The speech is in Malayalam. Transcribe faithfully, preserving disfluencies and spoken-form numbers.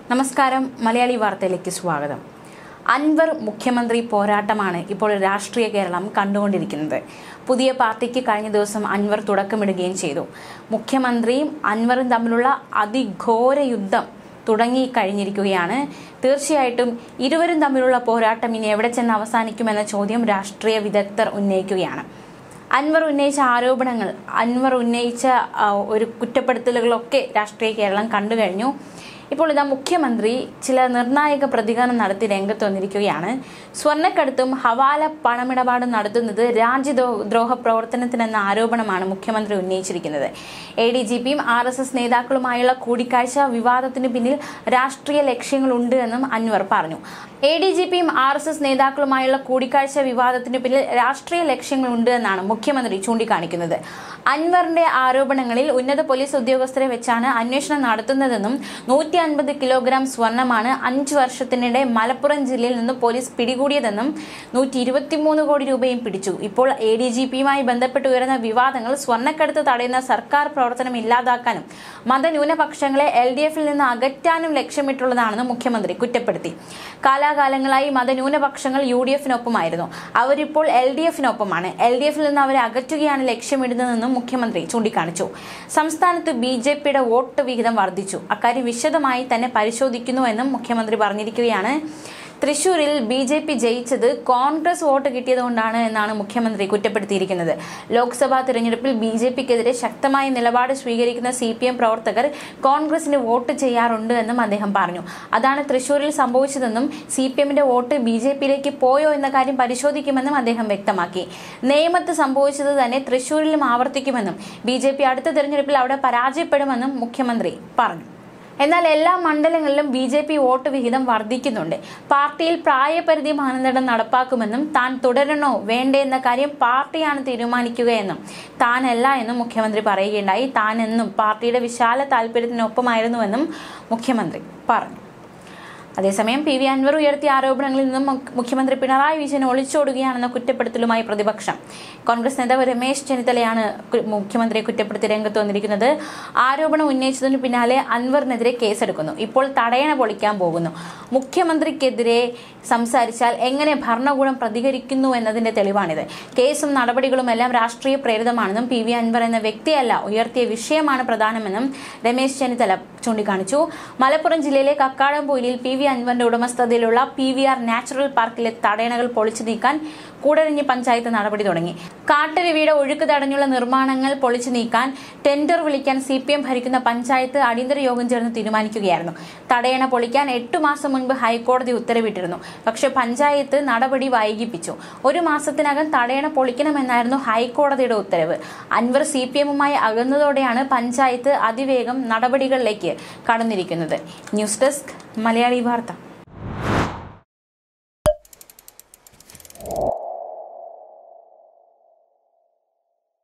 നമസ്കാരം, മലയാളി വാർത്തയിലേക്ക് സ്വാഗതം. അൻവർ മുഖ്യമന്ത്രി പോരാട്ടമാണ് ഇപ്പോൾ രാഷ്ട്രീയ കേരളം കണ്ടുകൊണ്ടിരിക്കുന്നത്. പുതിയ പാർട്ടിക്ക് കഴിഞ്ഞ ദിവസം അൻവർ തുടക്കമിടുകയും ചെയ്തു. മുഖ്യമന്ത്രിയും അൻവറും തമ്മിലുള്ള അതിഘോര യുദ്ധം തുടങ്ങി കഴിഞ്ഞിരിക്കുകയാണ്. തീർച്ചയായിട്ടും ഇരുവരും തമ്മിലുള്ള പോരാട്ടം ഇനി എവിടെ ചെന്ന് അവസാനിക്കുമെന്ന ചോദ്യം രാഷ്ട്രീയ വിദഗ്ധർ ഉന്നയിക്കുകയാണ്. അൻവർ ഉന്നയിച്ച ആരോപണങ്ങൾ, അൻവർ ഉന്നയിച്ച ഒരു കുറ്റപ്പെടുത്തലുകളൊക്കെ രാഷ്ട്രീയ കേരളം കണ്ടു കഴിഞ്ഞു. ഇപ്പോൾ ഇതാ മുഖ്യമന്ത്രി ചില നിർണായക പ്രതികരണം നടത്തി രംഗത്ത് വന്നിരിക്കുകയാണ്. സ്വർണ്ണക്കടത്തും ഹവാല പണമിടപാടും നടത്തുന്നത് രാജ്യദ്രോഹ പ്രവർത്തനത്തിനെന്ന ആരോപണമാണ് മുഖ്യമന്ത്രി ഉന്നയിച്ചിരിക്കുന്നത്. എ ഡി ജി പിയും ആർ എസ് എസ് നേതാക്കളുമായുള്ള കൂടിക്കാഴ്ച വിവാദത്തിന് പിന്നിൽ രാഷ്ട്രീയ ലക്ഷ്യങ്ങളുണ്ട് എന്നും അൻവർ പറഞ്ഞു. എ ഡി ജി പിയും ആർ എസ് എസ് നേതാക്കളുമായുള്ള കൂടിക്കാഴ്ച വിവാദത്തിന് പിന്നിൽ രാഷ്ട്രീയ ലക്ഷ്യങ്ങളുണ്ട് എന്നാണ് മുഖ്യമന്ത്രി ചൂണ്ടിക്കാണിക്കുന്നത്. അൻവറിന്റെ ആരോപണങ്ങളിൽ ഉന്നത പോലീസ് ഉദ്യോഗസ്ഥരെ വെച്ചാണ് അന്വേഷണം നടത്തുന്നതെന്നും നൂറ്റി അൻപത് കിലോഗ്രാം സ്വർണമാണ് അഞ്ചു വർഷത്തിനിടെ മലപ്പുറം ജില്ലയിൽ നിന്ന് പോലീസ് പിടികൂടിയതെന്നും നൂറ്റി ഇരുപത്തിമൂന്ന് കോടി രൂപയും പിടിച്ചു. ഇപ്പോൾ എ ഡി ജി പിയുമായി ബന്ധപ്പെട്ട് ഉയർന്ന വിവാദങ്ങൾ സ്വർണ്ണക്കടത്ത് തടയുന്ന സർക്കാർ പ്രവർത്തനം ഇല്ലാതാക്കാനും മതന്യൂനപക്ഷങ്ങളെ എൽ ഡി എഫിൽ നിന്ന് അകറ്റാനും ലക്ഷ്യമിട്ടുള്ളതാണെന്ന് മുഖ്യമന്ത്രി കുറ്റപ്പെടുത്തി. കാലാകാലങ്ങളായി മതന്യൂനപക്ഷങ്ങൾ യു ഡി എഫിനൊപ്പമായിരുന്നു. അവരിപ്പോൾ എൽ ഡി എഫിനൊപ്പമാണ്. എൽ ഡി എഫിൽ നിന്ന് അവരെ അകറ്റുകയാണ് ലക്ഷ്യമിടുന്നതെന്നും മുഖ്യമന്ത്രി ചൂണ്ടിക്കാണിച്ചു. സംസ്ഥാനത്ത് ബി ജെ പിയുടെ വോട്ട് വിഹിതം വർദ്ധിച്ചു. അക്കാര്യം വിശദമായി തന്നെ പരിശോധിക്കുന്നുവെന്നും മുഖ്യമന്ത്രി പറഞ്ഞിരിക്കുകയാണ്. തൃശൂരിൽ ബി ജെ പി ജയിച്ചത് കോൺഗ്രസ് വോട്ട് കിട്ടിയതുകൊണ്ടാണ് എന്നാണ് മുഖ്യമന്ത്രി കുറ്റപ്പെടുത്തിയിരിക്കുന്നത്. ലോക്സഭാ തിരഞ്ഞെടുപ്പിൽ ബി ജെ പിക്കെതിരെ ശക്തമായ നിലപാട് സ്വീകരിക്കുന്ന സി പി എം പ്രവർത്തകർ കോൺഗ്രസിന് വോട്ട് ചെയ്യാറുണ്ട് എന്നും അദ്ദേഹം പറഞ്ഞു. അതാണ് തൃശൂരിൽ സംഭവിച്ചതെന്നും സി പി എമ്മിന്റെ വോട്ട് ബി ജെ പിയിലേക്ക് പോയോ എന്ന കാര്യം പരിശോധിക്കുമെന്നും അദ്ദേഹം വ്യക്തമാക്കി. നേമത്ത് സംഭവിച്ചത് തന്നെ തൃശൂരിലും ആവർത്തിക്കുമെന്നും ബി ജെ പി അടുത്ത തിരഞ്ഞെടുപ്പിൽ അവിടെ പരാജയപ്പെടുമെന്നും മുഖ്യമന്ത്രി പറഞ്ഞു. എന്നാൽ എല്ലാ മണ്ഡലങ്ങളിലും ബി ജെ പി വോട്ട് വിഹിതം വർദ്ധിക്കുന്നുണ്ട്. പാർട്ടിയിൽ പ്രായപരിധി മാനദണ്ഡം നടപ്പാക്കുമെന്നും താൻ തുടരണോ വേണ്ടേ എന്ന കാര്യം പാർട്ടിയാണ് തീരുമാനിക്കുകയെന്നും താനല്ല എന്നും മുഖ്യമന്ത്രി പറയുകയുണ്ടായി. താൻ എന്നും പാർട്ടിയുടെ വിശാല താല്പര്യത്തിനൊപ്പമായിരുന്നുവെന്നും മുഖ്യമന്ത്രി പറഞ്ഞു. അതേസമയം പി വി അൻവർ ഉയർത്തിയ ആരോപണങ്ങളിൽ നിന്നും മുഖ്യമന്ത്രി പിണറായി വിജയൻ ഒളിച്ചോടുകയാണെന്ന കുറ്റപ്പെടുത്തലുമായി പ്രതിപക്ഷം. കോൺഗ്രസ് നേതാവ് രമേശ് ചെന്നിത്തലയാണ് മുഖ്യമന്ത്രിയെ കുറ്റപ്പെടുത്തി രംഗത്ത് വന്നിരിക്കുന്നത്. ആരോപണം ഉന്നയിച്ചതിനു പിന്നാലെ അൻവറിനെതിരെ കേസെടുക്കുന്നു. ഇപ്പോൾ തടയണ പൊളിക്കാൻ പോകുന്നു. മുഖ്യമന്ത്രിക്കെതിരെ സംസാരിച്ചാൽ എങ്ങനെ ഭരണകൂടം പ്രതികരിക്കുന്നു എന്നതിന്റെ തെളിവാണിത്. കേസും നടപടികളും എല്ലാം രാഷ്ട്രീയ പ്രേരിതമാണെന്നും പി വി അൻവർ എന്ന വ്യക്തിയല്ല ഉയർത്തിയ വിഷയമാണ് പ്രധാനമെന്നും രമേശ് ചെന്നിത്തല ചൂണ്ടിക്കാണിച്ചു. മലപ്പുറം ജില്ലയിലെ കക്കാടംപൊയിലിൽ പി വി അൻവറിന്റെ ഉടമസ്ഥതയിലുള്ള പി വി ആർ നാച്ചുറൽ പാർക്കിലെ തടയണകൾ പൊളിച്ചു നീക്കാൻ കൂടരഞ്ഞി പഞ്ചായത്ത് നടപടി തുടങ്ങി. കാട്ടരുവിയുടെ ഒഴുക്ക് തടഞ്ഞുള്ള നിർമ്മാണങ്ങൾ പൊളിച്ചു നീക്കാൻ ടെൻഡർ വിളിക്കാൻ സി പി എം ഭരിക്കുന്ന പഞ്ചായത്ത് അടിയന്തര യോഗം ചേർന്ന് തീരുമാനിക്കുകയായിരുന്നു. തടയണ പൊളിക്കാൻ എട്ടു മാസം മുൻപ് ഹൈക്കോടതി ഉത്തരവിട്ടിരുന്നു. പക്ഷേ പഞ്ചായത്ത് നടപടി വൈകിപ്പിച്ചു. ഒരു മാസത്തിനകം തടയണ പൊളിക്കണമെന്നായിരുന്നു ഹൈക്കോടതിയുടെ ഉത്തരവ്. അൻവർ സി പി എമ്മുമായി അകന്നതോടെയാണ് പഞ്ചായത്ത് അതിവേഗം നടപടികളിലേക്ക് കടന്നിരിക്കുന്നത്. ന്യൂസ് ഡെസ്ക്, മലയാളി വാർത്ത.